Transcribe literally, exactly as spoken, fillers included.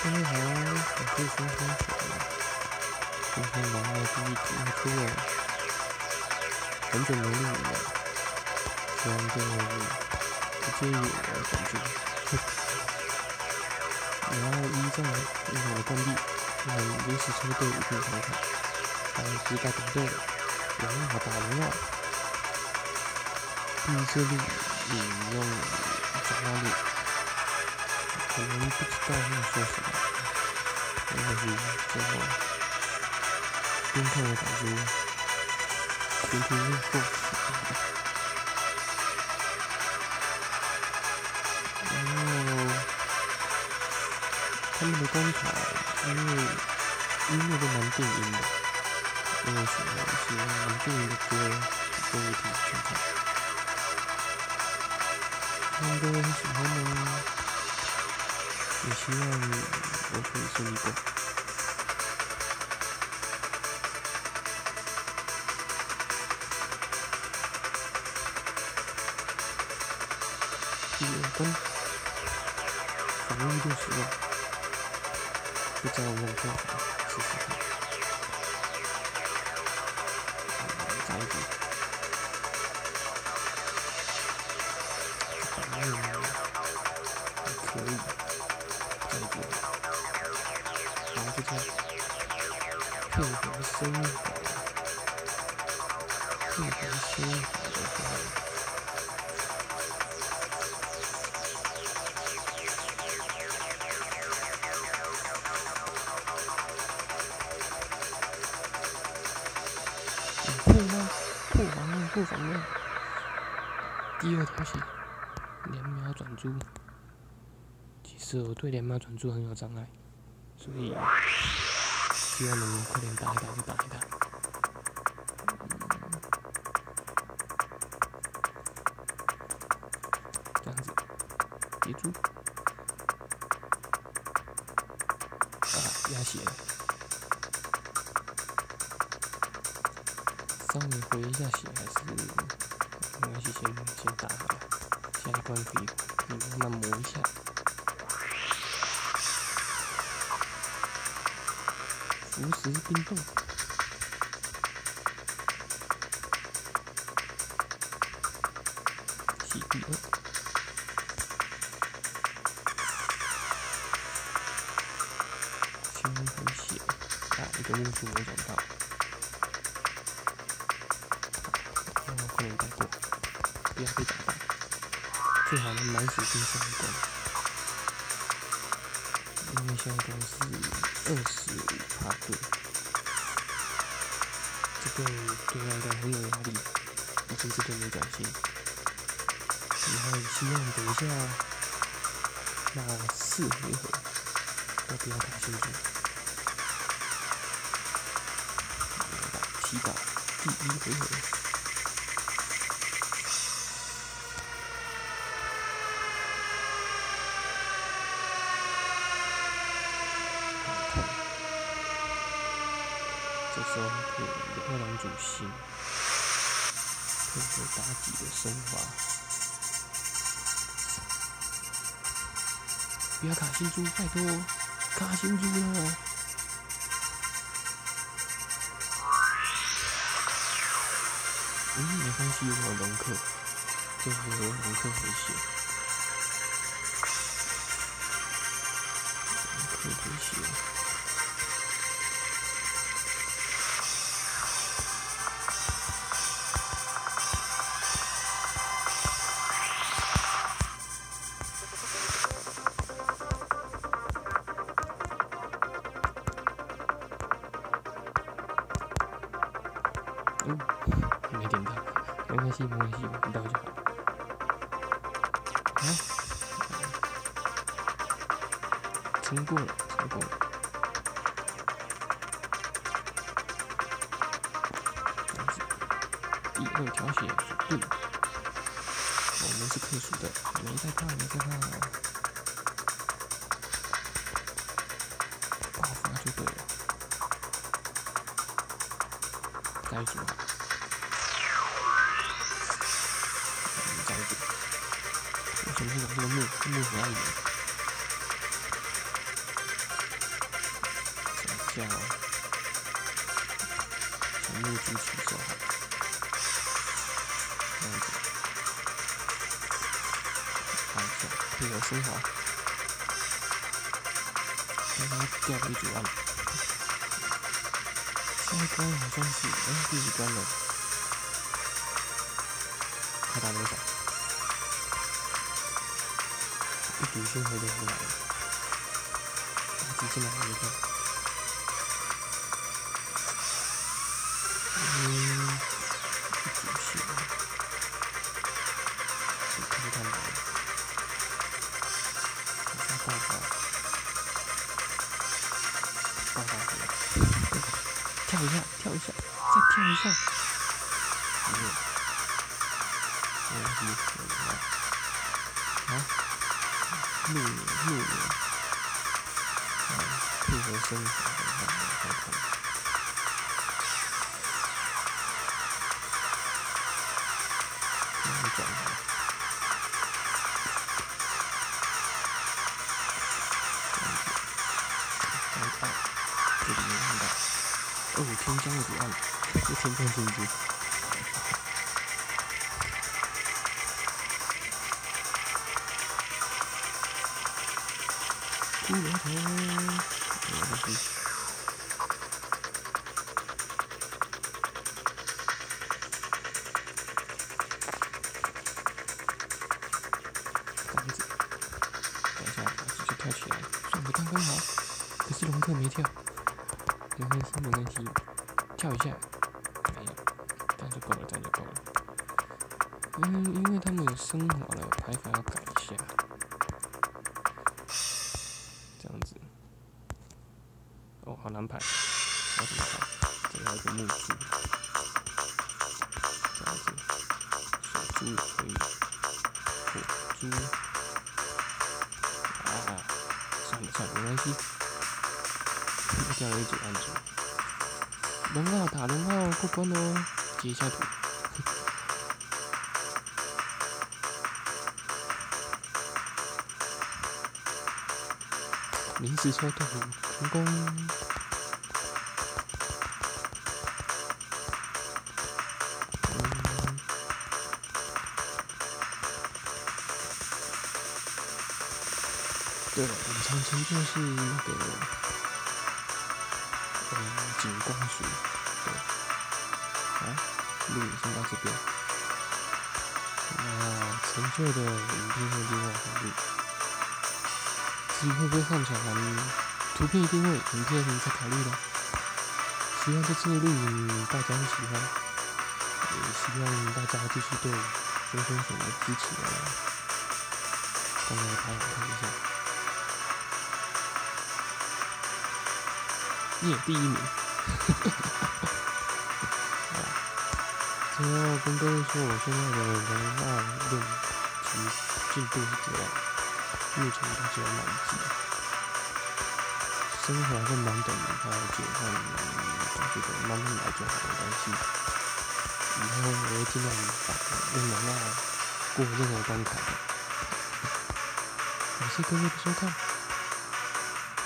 各位好，我是孙天水，今天来到第一集要出了，很久没录了，希望各位不介意我的感觉。我要依照以往的惯例，让临时车队一并参考，当时代团队荣耀打荣耀，第一次录引用讲话录，可能不知道要说什么。没关系，最后边看我打书，边听录后。然后他们的观察，因为音乐都蛮电音的，因为选了一些蛮电音的歌给各位听听看，希望各位会喜欢呢，也希望我可以顺利过。第二关，访问六十万，不知道有没有票房，试试看。嗯，再一个，访问还可以，再一个，然后就这样，配合声好，配合声好的话。破吗？破防了，破防了。第二条线，连秒转珠。其实我对连秒转珠很有障碍，所以希望能快点打一打就打一打。嗯、这样子，接住。啊，压血了。稍微回一下血还是没关系，先先打好了。下一关可以可以慢慢磨一下。浮石冰冻，洗第二，清很血，啊，一个木珠没转到。快点带过，不要被打到，最好能满血进下一关，因为下一关是二十五趴对，这对对外带很有压力，毕竟这对没短信，然后希望等一下那四回合都不要卡心珠，祈祷第一回合。这时候配二郎主星，配合妲己的升华，不要卡心珠，拜托，卡心珠了。嗯，没关系，我有龙克，这回合龙克回血，龙克回血。嗯，没点到，没关系，没关系，点到就好。好，成功了，成功了。这样子，第二条血属盾，我们是克数的，没在怕，没在怕，爆发就对了。该组好。这样子，为什么会把这个木木合爱眼？ 下哦，从木柱起手好，这样子，按一下，配合升华，刚刚掉了一组按，下一关好像是哎、欸、第几关了？看到多少？一组星回都回来了，直接拿回去。嗯，一组星，你看看来，好像爆发，爆发回来，跳一下，跳一下，再跳一下，没有，没问题，没有了，好。路野路野，啊，配合生活，看看看，慢慢转回来，这样子，按，这里面看到，哦，天降一组按，这天降进去。骷髅头，没问题。杆子，等一下，杆子就跳起来，算的刚刚好。可是龙克没跳，没关系，没关系，跳一下，没有，这样就够了，这样就够了。嗯，因为他们有升华了，排法要改一下。这样子，哦，好难排，要怎么排？这里还有个木柱，这样子，水珠也可以，火珠，啊，算了算了，没关系，又掉了一组按住，龙号打龙号过关哦，截一下图。临时抽豆腐成功。嗯，对了，隐藏成就是那个呃景光水，对，好，录影先到这边。那成就的影片会另外录。至于会不会上传，图片一定会，影片再考虑了。希望这次的录影大家会喜欢，也希望大家继续对分分手的支持哦。刚刚排好看一下，耶，第一名！好，最后跟各位说，我现在的龙二练级进度是这样。目前它只有满级，生活还是蛮等它解放，我觉得慢慢来就好，没关系。以后我会尽量把用龙二过任何关卡的。感谢各位的收看。